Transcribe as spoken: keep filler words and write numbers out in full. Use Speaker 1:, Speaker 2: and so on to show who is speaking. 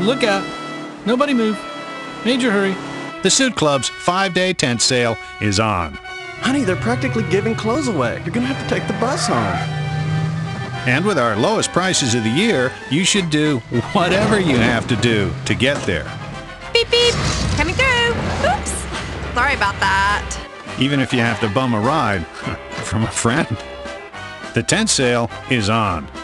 Speaker 1: Look out. Nobody move. Major hurry.
Speaker 2: The Suit Club's five-day tent sale is on.
Speaker 3: Honey, they're practically giving clothes away. You're gonna have to take the bus home.
Speaker 2: And with our lowest prices of the year, you should do whatever you have to do to get there.
Speaker 4: Beep, beep. Coming through. Oops. Sorry about that.
Speaker 2: Even if you have to bum a ride from a friend. The tent sale is on.